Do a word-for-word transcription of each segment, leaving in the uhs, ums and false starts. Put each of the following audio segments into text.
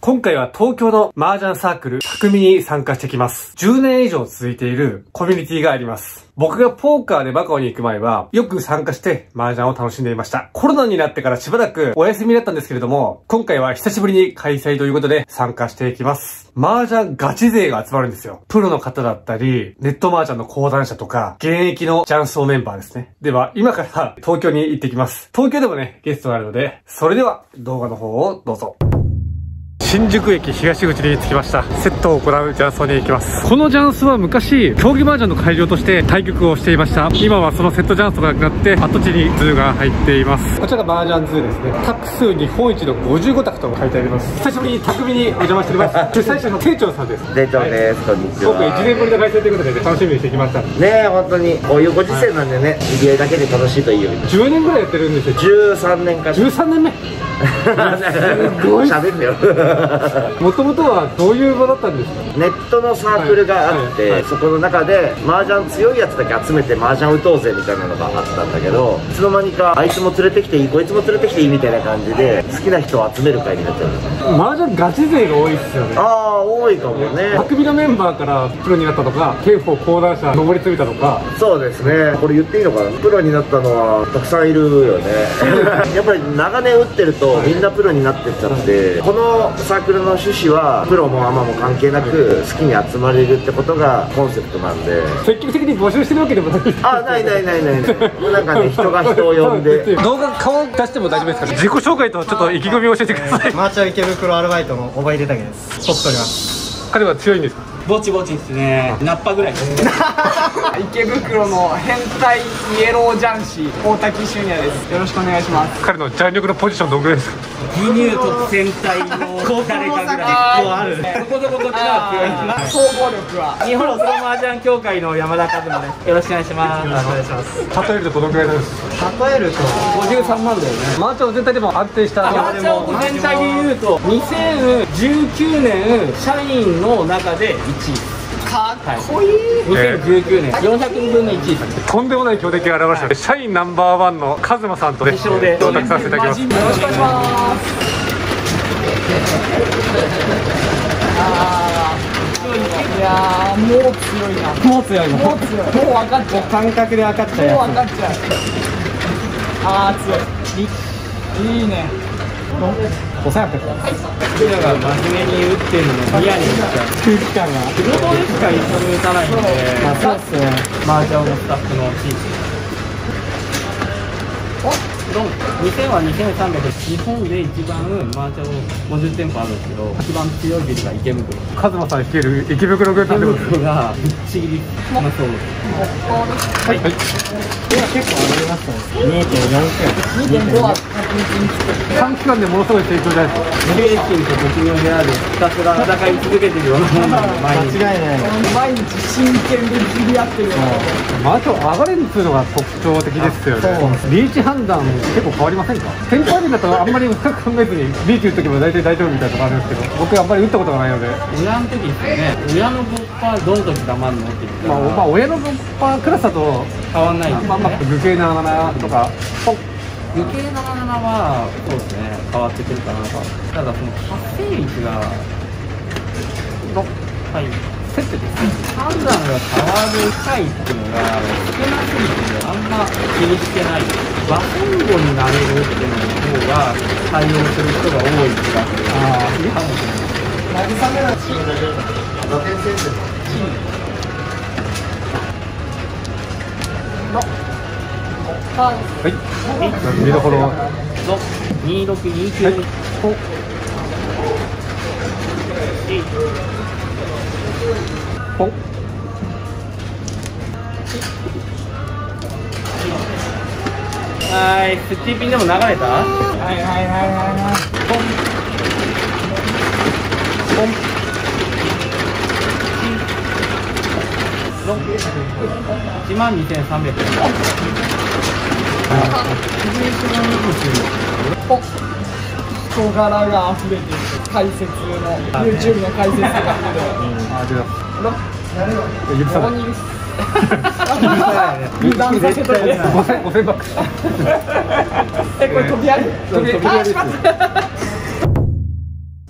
今回は東京の麻雀サークル、匠に参加してきます。じゅうねん以上続いているコミュニティがあります。僕がポーカーでマカオに行く前は、よく参加して麻雀を楽しんでいました。コロナになってからしばらくお休みだったんですけれども、今回は久しぶりに開催ということで参加していきます。麻雀ガチ勢が集まるんですよ。プロの方だったり、ネット麻雀の講談社とか、現役の雀荘メンバーですね。では、今から東京に行ってきます。東京でもね、ゲストがあるので、それでは動画の方をどうぞ。新宿駅東口に着きました。セットを行う雀荘に行きます。この雀荘は昔、競技麻雀の会場として対局をしていました。今はそのセット雀荘がなくなって、跡地にズーが入っています。こちらが麻雀ズーですね。卓数日本一のごじゅうごたくと書いてあります。久しぶりに匠にお邪魔しております。主催者の店長さんです。 店長です。こんにちは。 僕いちねんぶりの開催ということで、楽しみにしてきました。 ねえ、本当にこういうご時世なんでね、知り合いだけで楽しいという。 じゅうねんぐらいやってるんですよ。 じゅうさんねんか。 じゅうさんねんめ。 すごい。喋ってよ。 もともとはどういう場だったんですか？ ネットのサークルがあって、はいはいはい、そこの中で麻雀強いやつだけ集めて麻雀打とうぜみたいなのがあったんだけど、いつの間にかあいつも連れてきていい、こいつも連れてきていいみたいな感じで好きな人を集める会になっちゃう。 麻雀ガチ勢が多いっすよね。 ああ、多いかもね。匠のメンバーからプロになったとか、刑法講談社上り詰めたとか。そうですね。これ言っていいのかな。プロになったのはたくさんいるよね。やっぱり長年打ってるとみんなプロになってっちゃって、このサークルの趣旨はプロもアマも関係なく好きに集まれるってことがコンセプトなんで。積極的に募集してるわけでもないです。あ、ないないないない。なんかね、人が人を呼んで。動画顔出しても大丈夫ですかね。自己紹介とちょっと意気込みを教えてください。 マーチャー池袋アルバイトの小葉入武です。取っております。 彼は強いんですか？ ぼちぼちですね。ナッパぐらいです。池袋の変態イエロー雀士大滝俊也です。よろしくお願いします。 彼の雀力のポジションどんぐらいですか？ 輸入特選隊の誰かぐらいある。そこそここっちは強い。総合力は日本プロ麻雀協会の山田和馬です。よろしくお願いします。よろしくお願いします。 例えるとどのくらいなんですか？ 例えるとごじゅうさんまんだよね。 マーチャー全体でも安定した。 マーチャー全体で言うとにせんじゅうきゅうねん社員の中でいちい。かっこいい。にせんじゅうきゅうねんよんひゃくぶんのいちいです。 とんでもない強敵が現れました。社員ナンバーワンのカズマさんとね、 一緒で同卓させていただきます。よろしくお願いします。あー、いやー、もう強いな。もう強いな。もう強い。もう分かっちゃう。感覚で分かっちゃう。もう分かっちゃう。あー、強い。いいね。ごせんはっぴゃく。僕らが真面目に打ってるのもニヤニヤしちゃう空気感が。仕事でしか一緒に打たないんで。まあそうっすね。マージャンのスタッフのチーム。ドン。にせんはにせんさんびゃく。日本で一番マージャンごじゅってんぽあるんですけど、一番強いビルが池袋。 カズマさん率いる池袋軍団でございます。 池袋がぶっちぎりまそう。はい。はい。いや結構上がりましたね。にてんよんくらい。にてんごは短期間でものすごい成長じゃないですか。 精神と僕の部屋でひたすら戦い続けてるようなもんなんで、毎日間違いない。 毎日真剣で釣り合ってるような。 マーチャー上がれるっていうのが特徴的ですよね。リーチ判断結構変わりませんか？テンポアリだとあんまり深く考えずにリーチ打っとけば大体大丈夫みたいなとこあるんですけど、僕あんまり打ったことがないので。 親の時ですよね。親のボッパーどの時黙るのって言ったら、 まあ、まあ親のボッパークラスだと変わんないんですよね。 まあまあ無形ななとかポン。 余計なななはそうですね、変わってくるかなと。ただその発生率がはいセットです。判断が変わる回っていうのが少なすぎてあんま気にしてない。和本語になれるっていうのの方が対応する人が多い気がする。ああ、いいかもしれない。慰めなチームだけ打点選手のチームのはい。 見どころ。 二六二九。 ポン。 はい、スチーピンでも流れた？はいはいはいはいはい。ポン。ポン。一万二千三百円。人柄が溢れている解説の YouTube の解説があるので、 許さない。 油断させといて。 ごせん、ごせんバック。 え、これ飛びあり？飛びあり。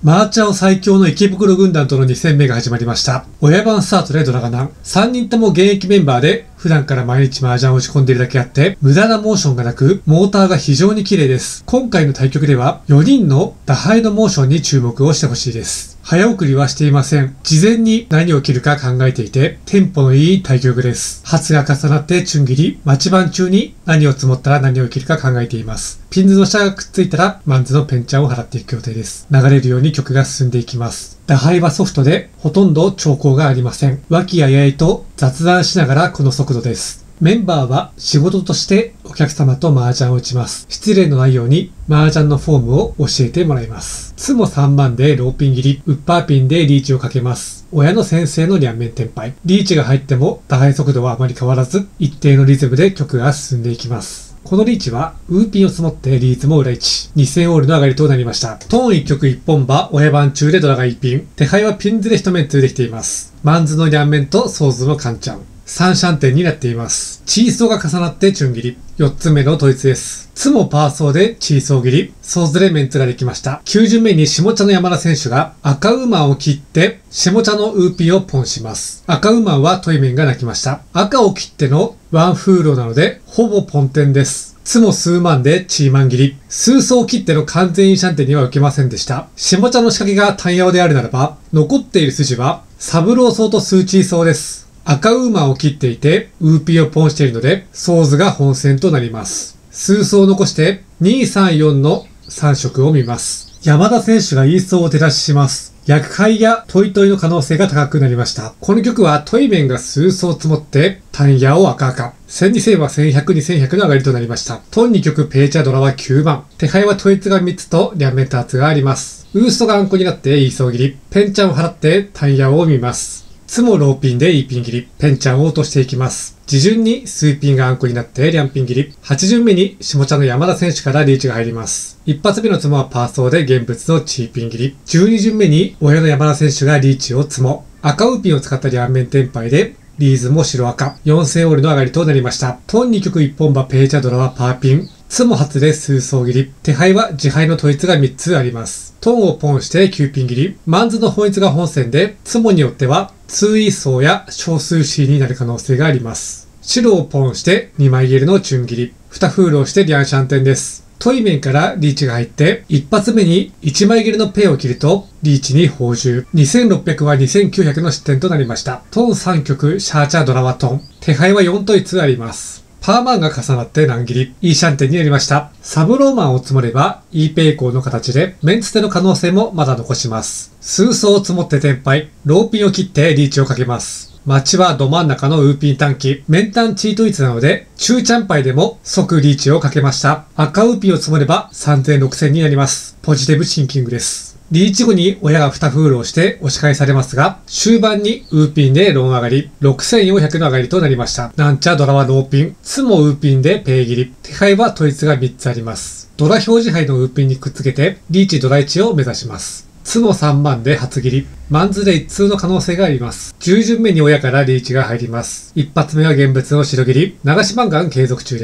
マーチャオ最強の池袋軍団とのに戦目が始まりました。親番スタートでドラガナン。さんにんとも現役メンバーで、普段から毎日麻雀を打ち込んでいるだけあって、無駄なモーションがなく、モーターが非常に綺麗です。今回の対局では、よにんの打敗のモーションに注目をしてほしいです。早送りはしていません。事前に何を切るか考えていて、テンポのいい対局です。発が重なってチュン切り、待ち番中に何を積もったら何を切るか考えています。ピンズの下がくっついたら、マンズのペンチャンを払っていく予定です。流れるように曲が進んでいきます。打敗はソフトで、ほとんど兆候がありません。和気あいあいと雑談しながらこの速度です。メンバーは仕事としてお客様と麻雀を打ちます。失礼のないように麻雀のフォームを教えてもらいます。ツモさんばんでローピン切り、ウッパーピンでリーチをかけます。親の先生の両面転敗。リーチが入っても打敗速度はあまり変わらず、一定のリズムで曲が進んでいきます。このリーチは、ウーピンを積もってリーズも裏いち。に戦オールの上がりとなりました。トーンいっ局いっ本場、親番中でドラがいちピン。手配はピンズで一面通できています。マンズの両面とソーズのカンチャン。三シャンテンになっています。チーソーが重なってチュン切り。よっつめの統一です。ツモパーソーでチーソー切り。ソーズでメンツができました。きゅう巡目に下茶の山田選手が赤ウーマンを切って、下茶のウーピンをポンします。赤ウーマンはトイメンが泣きました。赤を切ってのワンフーローなので、ほぼポンテンです。ツモ数万でチーマン切り。数層切っての完全インシャンテンには受けませんでした。下茶の仕掛けが単ヤオであるならば、残っている筋は、サブローソーとスーチーソーです。赤ウーマンを切っていて、ウーピーをポンしているので、ソーズが本戦となります。数層を残して、に、さん、よんのさん色を見ます。山田選手がイーソーを手出しします。逆敗やトイトイの可能性が高くなりました。この局はトイ面が数層積もって、単ヤを赤赤。せんに戦はせんひゃく、にせんひゃくの上がりとなりました。トンに局ペーチャードラはきゅうばん。手配は統一がみっつと両面ターツがあります。ウーストがあんこになってイーソー切り。ペンチャンを払って単ヤを見ます。ツモローピンでイーピン切り、ペンチャンを落としていきます。次順にスーピンがあんこになってリャンピン切り、はち巡目に下茶の山田選手からリーチが入ります。一発目のツモはパーソーで現物のチーピン切り、じゅうに巡目に親の山田選手がリーチをツモ、赤ウーピンを使った両面転敗で、リーズも白赤、よん戦オールの上がりとなりました。トンに局いっ本場ペーチャドラはパーピン、ツモ初で数層切り、手配は自敗の統一がみっつあります。トンをポンしてきゅうピン切り、マンズの本一が本戦で、ツモによっては、ツーイーソーや小数 C になる可能性があります。白をポンしてにまいゲルのチュン切り、にフールをしてリャンシャンテンです。トイ面からリーチが入って、一発目にいちまいゲルのペイを切ると、リーチに宝珠。にせんろっぴゃくはにせんきゅうひゃくの失点となりました。トンさん局、シャーチャードラはトン。手配はよん統一あります。パーマンが重なって難切り。イーシャンテンになりました。サブローマンを積もれば、イーペイコーの形で、メンツテの可能性もまだ残します。数層を積もって転敗。ローピンを切ってリーチをかけます。街はど真ん中のウーピン短期。メンタンチートイツなので、中チャンパイでも即リーチをかけました。赤ウーピンを積もればさんぜんろく戦になります。ポジティブシンキングです。リーチ後に親がにフールをして押し返されますが、終盤にウーピンでローン上がり、ろくせんよんひゃくの上がりとなりました。なんちゃドラはローピン、ツモウーピンでペイ切り、手配は統一がみっつあります。ドラ表示杯のウーピンにくっつけて、リーチドラいちを目指します。ツモさんばんで初切り。マンズで一通の可能性があります。じゅう巡目に親からリーチが入ります。一発目は現物の白切り。流しマンガン継続中です。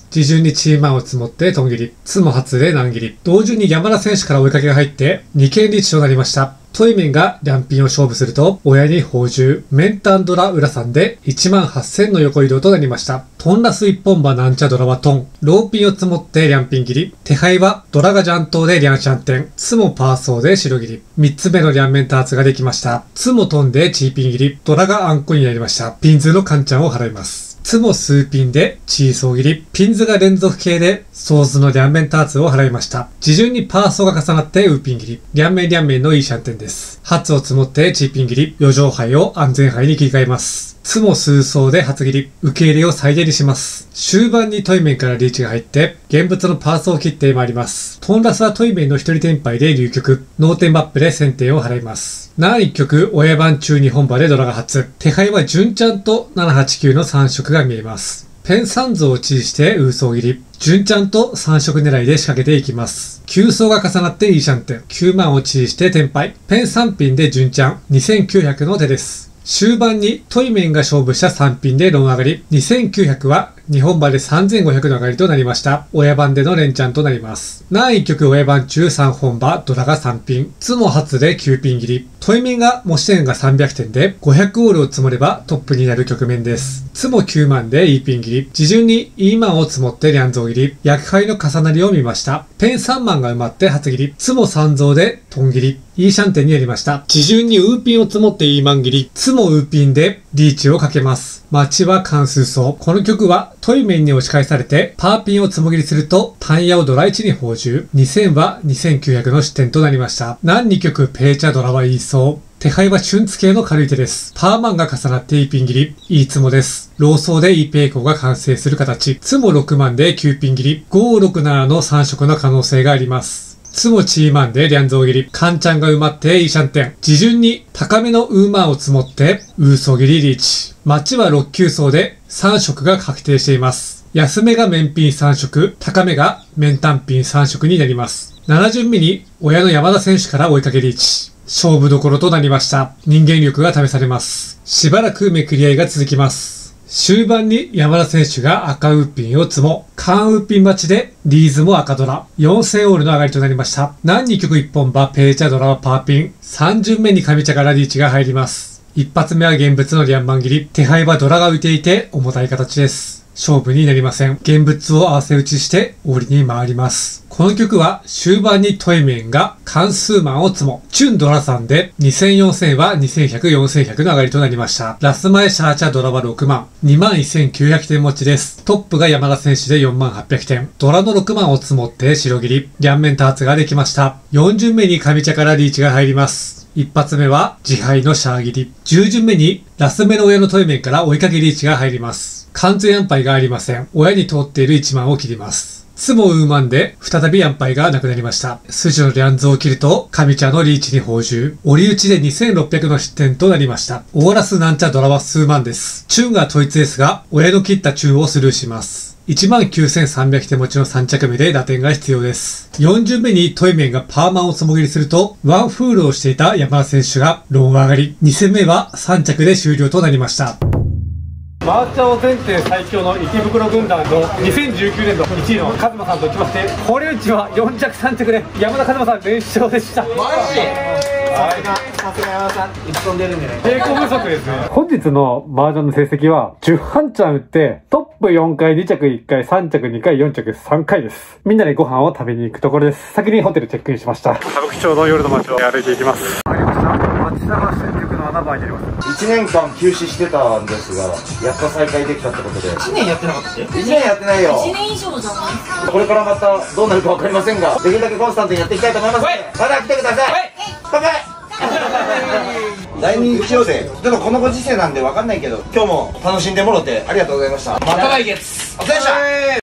次順にチーマンを積もってトン切り。ツモ初で難切り。同順に山田選手から追いかけが入って、に件リーチとなりました。トイメンが両ピンを勝負すると、親に宝珠、メンタンドラ裏さんでいちまんはっせんの横移動となりました。トンラス一本馬なんちゃドラはトン。ローピンを積もって両ピン切り。手配はドラがジャントで両シャンテン。ツモパーソーで白切り。みっつめの両面ターツができました。ツモトンでチーピン切り。ドラがあんこになりました。ピンズのカンチャンを払います。ツモ数ピンでチーソー切り。ピンズが連続系でソーズの両面ターツを払いました。次順にパーソーが重なってウーピン切り。両面両面のいいシャンテンです。初を積もってチーピン切り。余剰杯を安全杯に切り替えます。ツモ数層で初切り。受け入れを再現にします。終盤にトイ面からリーチが入って、現物のパーソーを切ってまいります。トンラスはトイ面の一人転敗で流局。脳天バップでせん点を払います。なないっ局、親番中に本場でドラが初。手配は純ちゃんとななはちきゅうのさん色が見えます。ペンさん像をチーしてウーソー切り。純ちゃんとさん色狙いで仕掛けていきます。きゅう層が重なっていいシャンテン。きゅうまんをチーして転敗。ペンさんピンで純ちゃん。にせんきゅうひゃくの手です。 終盤にトイメンが勝負したさん品でロン上がり、にせんきゅうひゃくは日本馬でさんぜんごひゃくの上がりとなりました。親番での連チャンとなります。難易曲親番中さん本馬、ドラがさん品、ツモ初できゅう品切り。トイメンが持ち点がさんびゃくてんでごひゃくオールを積もればトップになる局面です。ツモきゅう万で E ピン切り。自順に E 万を積もってリャンゾー切り。薬杯の重なりを見ました。ペンさん万が埋まって初切り。ツモさん増でトン切り。E シャンテンにやりました。自順にウーピンを積もって E 万切り。ツモウーピンでリーチをかけます。待ちは関数層。この曲はトイメンに押し返されてパーピンを積も切りするとタンヤをドラいちに放充。にせんはにせんきゅうひゃくの失点となりました。何に曲ペーチャドラは E 層。手配は春ツ系の軽い手です。パーマンが重なって E ピン切り。E ツモです。ローソーで E ペイコが完成する形。ツモろく万できゅうピン切り。ご、ろく、ななのさん色の可能性があります。ツモチーマンでリャンゾー切り。カンチャンが埋まって E シャンテン。自順に高めのウーマンを積もってウーソ切りリーチ。マッチはろく級層でさん色が確定しています。安めが面品さん色、高めが面単品さん色になります。なな巡目に親の山田選手から追いかけリーチ。勝負どころとなりました。人間力が試されます。しばらくめくり合いが続きます。終盤に山田選手が赤ウーピンを積も、カンウーピン待ちでリーズも赤ドラ、よんせんオールの上がりとなりました。何に曲いっぽん馬、ペーチャドラはパーピン、さん巡目に上茶からリーチが入ります。一発目は現物のリャンマン切り、手配はドラが浮いていて重たい形です。勝負になりません。現物を合わせ打ちして折りに回ります。この曲は終盤にトイメンが関数マンを積も、チュンドラさんでにせんよんせんはにせんひゃく、よんせんひゃくの上がりとなりました。ラス前シャーチャドラはろく万、に万せんきゅうひゃくてん持ちです。トップが山田選手でよん万はっぴゃくてん。ドラのろく万を積もって白切り。両面ターツができました。よん巡目に上茶からリーチが入ります。一発目は自敗のシャー切り。じゅう巡目にラス目の親のトイメンから追いかけリーチが入ります。完全安牌がありません。親に通っているいち万を切ります。ツモウーマンで再び安牌がなくなりました。筋のリャンズを切ると上茶のリーチに放充。折り打ちでにせんろっぴゃくの失点となりました。オーラスなんちゃドラは数万です。チュンが統一ですが、親の切ったチュンをスルーします。いち万きゅうせんさんびゃくてん持ちのさん着目で打点が必要です。よん巡目にトイメンがパーマンをつもぎりすると、ワンフールをしていた山田選手がロン上がり。に戦目はさん着で終了となりました。 マーチャオ全店最強の池袋軍団のにせんじゅうきゅうねんのいちいのカズマさんといきまして、堀内はよん着さん着で山田和馬さん連勝でした。マジ？さすが、さすが山田さん、一本出るんでね。成功不足ですね。本日の麻雀の成績はじゅう半チャン打ってトップよんかい、に着いっかい、さん着にかい、よん着さんかいです。みんなでご飯を食べに行くところです。先にホテルチェックインしました。歌舞伎町の夜の街を歩いていきます。ありました。町田新宿の穴場にあります。いちねんかん休止してたんですが、やっと再開できたってことで。いちねんやってなかったっけ？いちねんやってないよ。いちねん以上じゃない。これからまたどうなるかわかりませんが、できるだけコンスタントにやっていきたいと思いますので、まだ来てください。乾杯。だいに日曜で、ちょっとこのご時世なんでわかんないけど、今日も楽しんでもろてありがとうございました。また来月。お疲れ様でした。